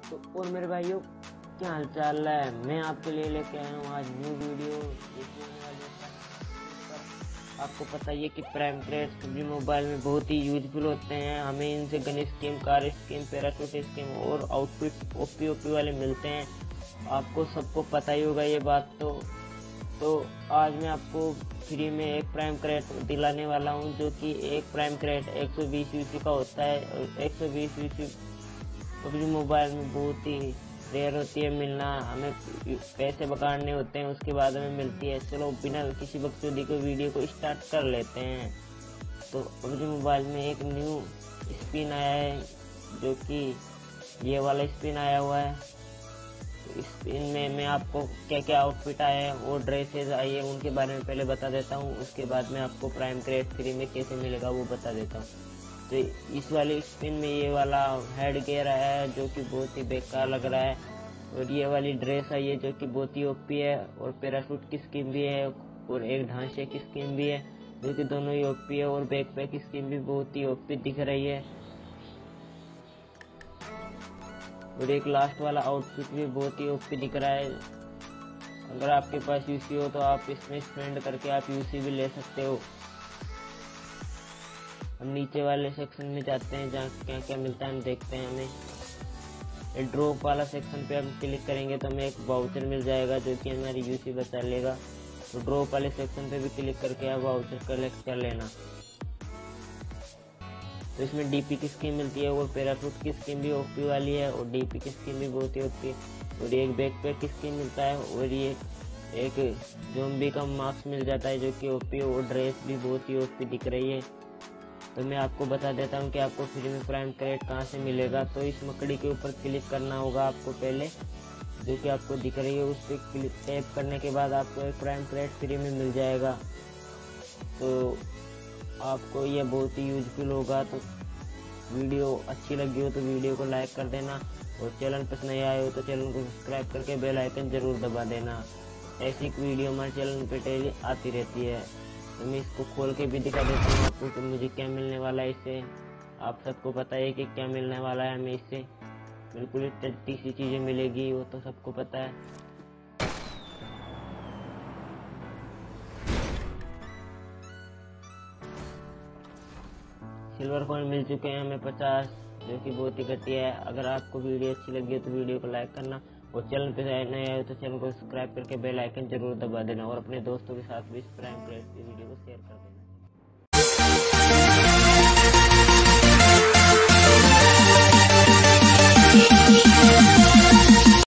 तो और मेरे भाइयों, क्या हाल चाल है। मैं आपके लिए लेके आया हूँ आज न्यू वीडियो। आपको पता ही है कि प्राइम क्रेड्स PUBG मोबाइल में बहुत ही यूजफुल होते हैं। हमें इनसे gun scheme, car scheme, parachute scheme और आउटफिट ओपी वाले मिलते हैं। आपको सबको पता ही होगा ये बात। तो आज मैं आपको फ्री में एक प्राइम क्रेड दिलाने वाला हूं, जो कि एक प्राइम क्रेड 120 यूसी का होता है। और 120 यूसी PUBG मोबाइल में बहुत ही रेयर होती है मिलना। हमें पैसे बकाने होते हैं, उसके बाद हमें मिलती है। चलो बिना किसी बकचोदी को वीडियो को स्टार्ट कर लेते हैं। तो PUBG मोबाइल में एक न्यू स्पिन आया है, जो कि ये वाला स्पिन आया हुआ है। स्पिन में मैं आपको क्या क्या आउटफिट आए हैं और ड्रेसेस आई है उनके बारे में पहले बता देता हूँ। उसके बाद मैं आपको प्राइम क्रेड फ्री में कैसे मिलेगा वो बता देता हूँ। तो इस वाले स्पिन में ये वाला हेड गियर आया है, जो कि बहुत ही बेकार लग रहा है। और ये वाली ड्रेस आई है, जो कि बहुत ही ओपी है। और पैराशूट की स्कीम भी है और एक ढांचे की स्कीम भी है, जो कि दोनों ही ओपी है। और बैकपैक की स्कीम भी बहुत ही ओपी दिख रही है। और एक लास्ट वाला आउटफिट भी बहुत ही ओपी दिख रहा है। अगर आपके पास यूसी हो तो आप इसमें स्पेंड करके आप यूसी भी ले सकते हो। हम नीचे वाले सेक्शन में जाते हैं, जहाँ क्या क्या मिलता है हम देखते हैं। हमें ड्रॉप वाला सेक्शन पे हम क्लिक करेंगे तो हमें एक वाउचर मिल जाएगा, जो कि हमारी यूसी बचा लेगा। तो ड्रॉप वाले सेक्शन पे भी क्लिक करके आप वाउचर कलेक्ट कर लेना। तो इसमें डीपी की स्कीम मिलती है और पैराशूट की स्कीम भी ओपी वाली है। और डीपी की स्कीम भी बहुत ही ओपी है। और एक बैकपैक की स्कीम मिलता है। और ये एक ज़ॉम्बी का मास्क मिल जाता है, जो कि ओपी। और ड्रेस भी बहुत ही ओपी दिख रही है। तो मैं आपको बता देता हूँ कि आपको फ्री में प्राइम क्रेड कहाँ से मिलेगा। तो इस मकड़ी के ऊपर क्लिक करना होगा आपको पहले, जो कि आपको दिख रही है। उस पर क्लिक टैप करने के बाद आपको एक प्राइम क्रेड फ्री में मिल जाएगा। तो आपको ये बहुत ही यूजफुल होगा। तो वीडियो अच्छी लगी हो तो वीडियो को लाइक कर देना। और चैनल पर नए आए हो तो चैनल को सब्सक्राइब करके बेल आइकन जरूर दबा देना। ऐसी वीडियो हमारे चैनल पर डेली आती रहती है। तो मैं इसको खोल के भी दिखा देता हूँ आपको कि मुझे क्या मिलने वाला है इससे। आप सबको पता है कि क्या मिलने वाला है हमें इससे। बिल्कुल टट्टी सी चीज़ें मिलेगी, वो तो सबको पता है। सिल्वर कॉइन मिल चुके हैं हमें 50, जो कि बहुत ही घटिया है। अगर आपको वीडियो अच्छी लगी है तो वीडियो को लाइक करना। और चैनल पे नए आए तो चैनल को सब्सक्राइब करके बेल आइकन जरूर दबा देना। और अपने दोस्तों के साथ भी इस प्राइम क्रेड की वीडियो को शेयर कर देना।